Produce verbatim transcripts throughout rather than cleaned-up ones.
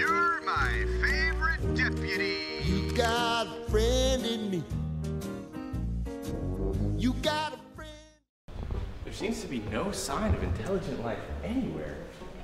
You're my favorite deputy. You got a friend in me. You got a friend. There seems to be no sign of intelligent life anywhere.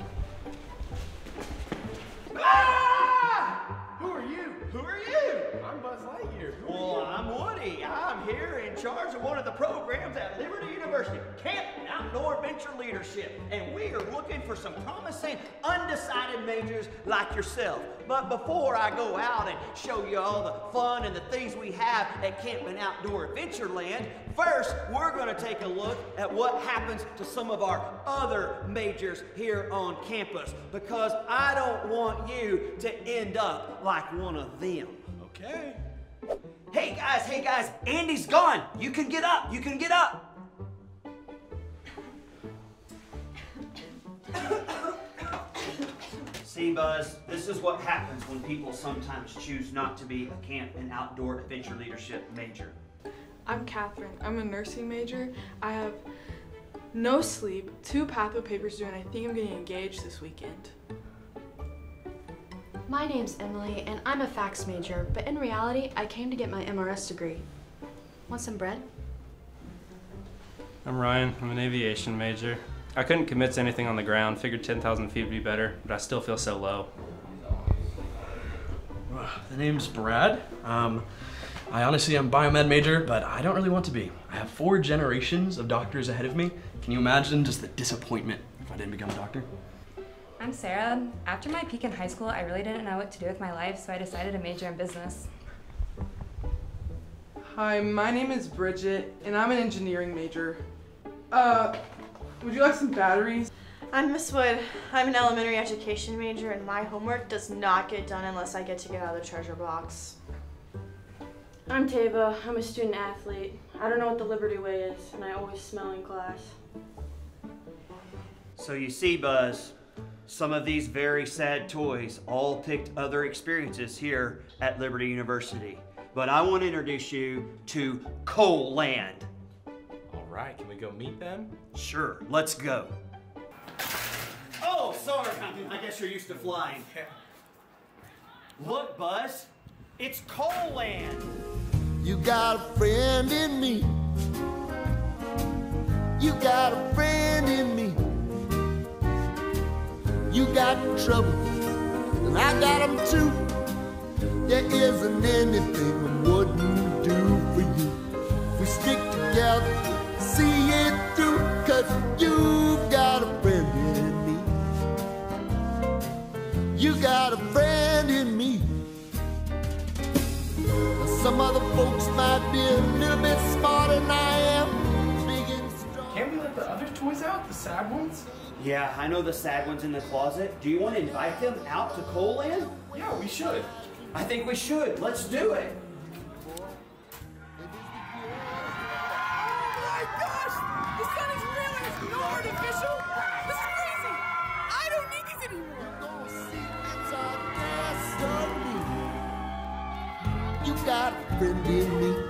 Ah! Who are you? Who are you? I'm Buzz Lightyear. Who Well, are you? I'm Woody. I'm here in charge of one of the programs at Liberty University, Camp and Outdoor Adventure Leadership. And we are looking for some promising, undecided majors like yourself. But before I go out and show you all the fun and the things we have at Camp and Outdoor Adventure Land, first, we're gonna take a look at what happens to some of our other majors here on campus, because I don't want you to end up like one of them. Okay. Hey guys, hey guys, Andy's gone. You can get up, you can get up. See, Buzz, this is what happens when people sometimes choose not to be a camp and outdoor adventure leadership major. I'm Catherine. I'm a nursing major. I have no sleep, two pathway papers due, and I think I'm getting engaged this weekend. My name's Emily, and I'm a fax major, but in reality, I came to get my M R S degree. Want some bread? I'm Ryan. I'm an aviation major. I couldn't commit to anything on the ground. Figured ten thousand feet would be better, but I still feel so low. The name's Brad. Um, I honestly am a biomed major, but I don't really want to be. I have four generations of doctors ahead of me. Can you imagine just the disappointment if I didn't become a doctor? I'm Sarah. After my peak in high school, I really didn't know what to do with my life, so I decided to major in business. Hi, my name is Bridget, and I'm an engineering major. Uh, would you like some batteries? I'm Miss Wood. I'm an elementary education major, and my homework does not get done unless I get to get out of the treasure box. I'm Tava. I'm a student athlete. I don't know what the Liberty Way is, and I always smell in class. So you see, Buzz, some of these very sad toys all picked other experiences here at Liberty University. But I want to introduce you to Coal Land. All right, can we go meet them? Sure, let's go. Oh, sorry, I guess you're used to flying. Look, Buzz, it's Coal Land. You got a friend in me. You got a friend in me. You got trouble, and I got them too. There isn't anything I wouldn't do for you. If we stick together, see it through, cause you've got a friend in me. You got a friend in me. Some other folks might be a little bit smarter than I am. Big and strong. Can't we let the other toys out, the sad ones? Yeah, I know the sad ones in the closet. Do you want to invite them out to Coal Land? Yeah, we should. I think we should. Let's do it. Oh my gosh! The sun is real and it's not artificial! This is crazy! I don't need these anymore! You got a friend in me.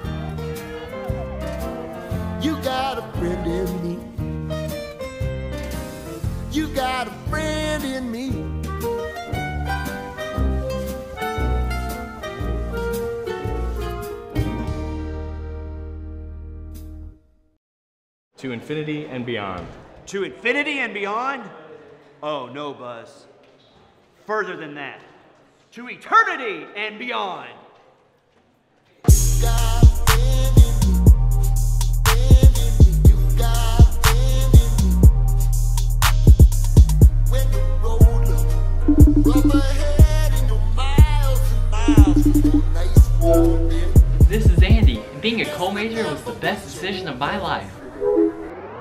You got a friend in me. You got a friend in me. To infinity and beyond. To infinity and beyond? Oh, no, Buzz. Further than that. To eternity and beyond. This is Andy, and being a coal major was the best decision of my life.